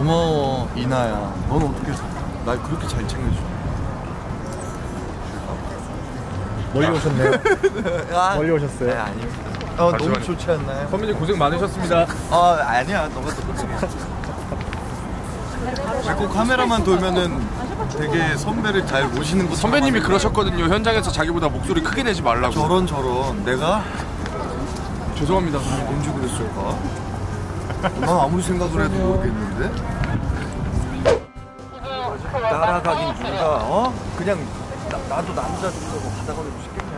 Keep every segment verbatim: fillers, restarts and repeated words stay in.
고마워 이나야. 넌 어떻게 날 그렇게 잘 챙겨줘? 멀리 오셨네요. 아, 멀리 오셨어요. 네, 아닙니다. 어, 너무 좋지 않나요? 선배님 고생 많으셨습니다. 아 아니야, 너가 더 고생해. 자꾸 카메라만 돌면은 되게 선배를 잘 모시는 거. 선배님이 그러셨거든요. 현장에서 자기보다 목소리 크게 내지 말라고. 저런 저런 내가 죄송합니다. 언제 그랬을까? 난 아무리 생각을 해도 모르겠는데. 따라가긴 누가 어? 그냥 나, 나도 남자 좋다고 바다 걸리고 싶겠냐?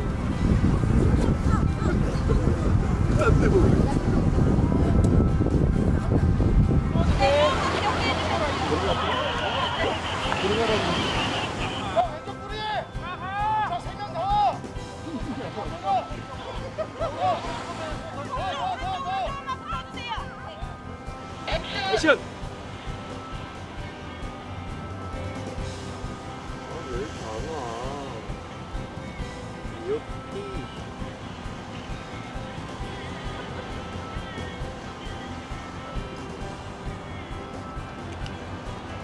액션! 왜 이렇게 안 와? 여기.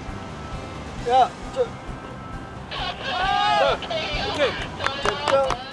야, 저. 자, 오케이. 됐죠?